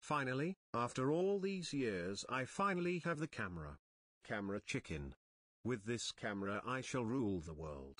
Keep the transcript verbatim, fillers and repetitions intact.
Finally, after all these years I finally have the camera. Camera chicken. With this camera I shall rule the world.